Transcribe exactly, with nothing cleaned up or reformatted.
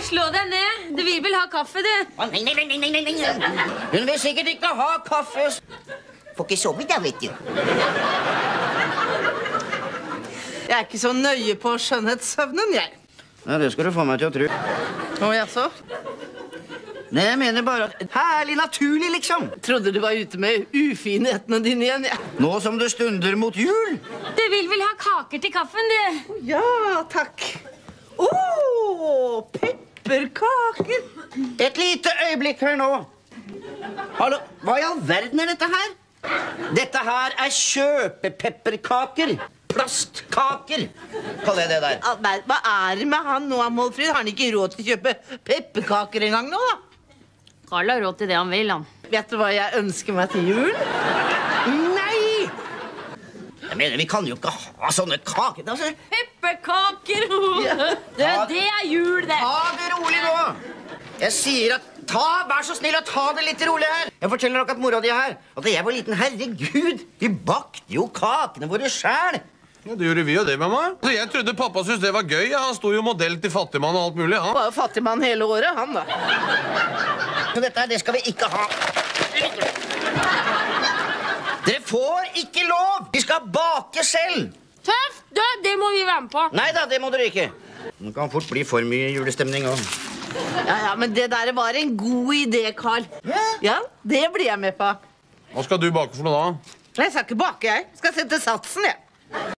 slå deg ned. Du vil vel ha kaffe, du? Å, nei, nei, nei, nei, nei, nei. Hun vil sikkert ikke ha kaffe. Får ikke sove da, vet du. Jeg er ikke så nøye på skjønnhetssøvnen, jeg. Ja, det skal du få meg til å tro. Å, jaså? Nei, jeg mener bare at herlig naturlig, liksom. Trodde du var ute med ufinhetene dine igjen, jeg. Nå som det stunder mot jul. Du vil vel ha kaker til kaffen, du? Ja, takk. Åh, pepperkaker. Et lite øyeblikk her nå. Hallo, hva i all verden er dette her? Dette her er kjøpepepperkaker. Plastkaker, kaller jeg det der. Ah, nei, hva er det med han nå, Målfrid? Har han ikke råd til å kjøpe pepperkaker en gang nå, da? Karl har råd til det han vil, han. Vet du hva jeg ønsker meg til jul? Nei! Jeg mener, vi kan jo ikke ha sånne kaker. Altså, Pepperkaker! Ja. Det, det er jul, det. ta det rolig nå. Jeg sier at ta, vær så snill og ta det litt rolig her. Jeg forteller dere at mora di er her. At da jeg var liten, herregud, vi bakte jo kakene våre selv. Ja, det gjorde vi jo det, mamma. Så jeg trodde pappa syntes det var gøy. Ja. Han sto jo modell til fattigmann og alt mulig. Ja. Bare fattigmann hele året, han da. Så dette her, det skal vi ikke ha. Dere får ikke lov. Vi skal bake selv. Tøft! Det, det må vi være med på. Neida, det må dere ikke. Det kan fort bli for mye julestemning også. Ja, ja, men det der var en god idé, Karl. Ja. Ja, det blir jeg med på. Hva skal du bake for noe da? Jeg skal ikke bake, jeg. Jeg skal sette satsen, jeg.